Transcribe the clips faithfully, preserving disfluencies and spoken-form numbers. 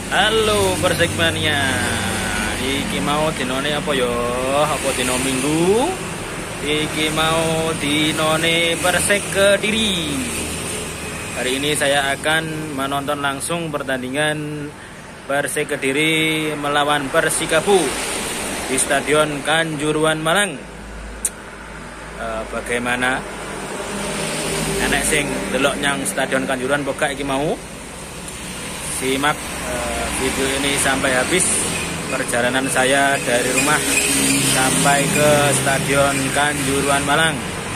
Halo Persikmania. Iki mau dinone apa ya? Apa dino Minggu? Iki mau dinone Persik Kediri. Hari ini saya akan menonton langsung pertandingan Persik Kediri melawan Persikabo di Stadion Kanjuruhan Malang. E, bagaimana? Enek sing delok nyang Stadion Kanjuruhan pokok iki mau. Simak uh, video ini sampai habis perjalanan saya dari rumah sampai ke Stadion Kanjuruhan Malang.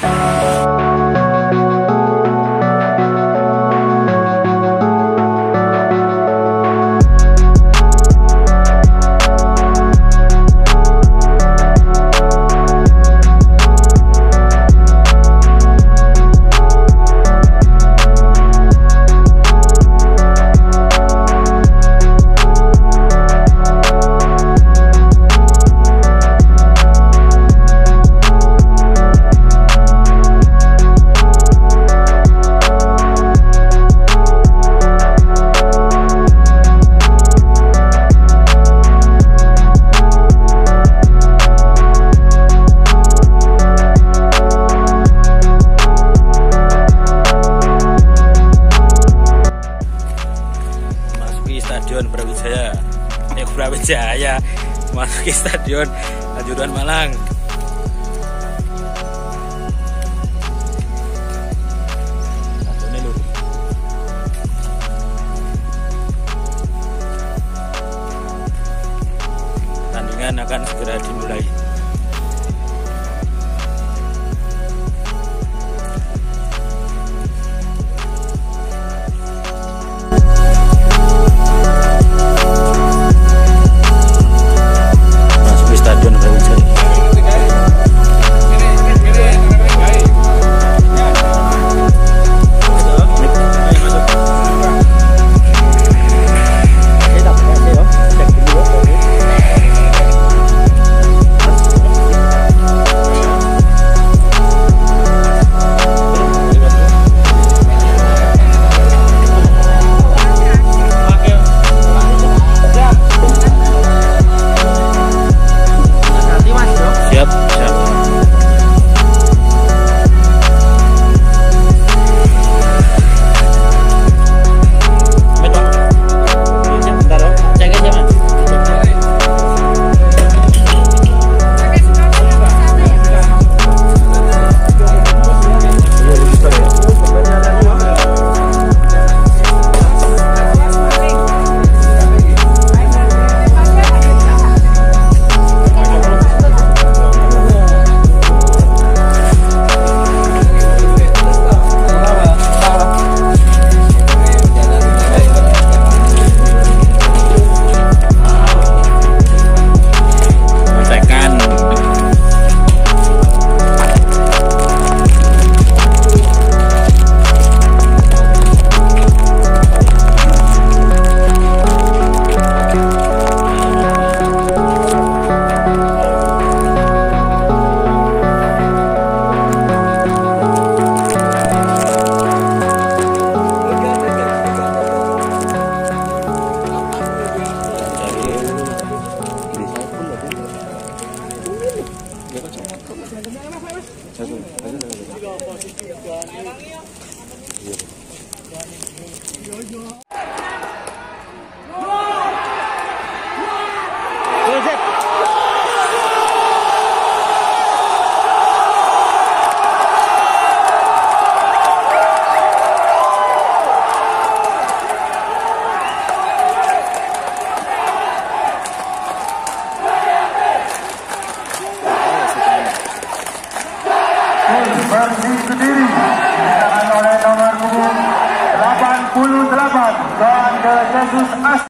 Stadion Brawijaya, eh Brawijaya, masuki Stadion Kanjuruhan Malang. Pertandingan akan segera dimulai. Persik Kediri ditahan oleh nomor punggung delapan puluh delapan Tuan De Jesus As.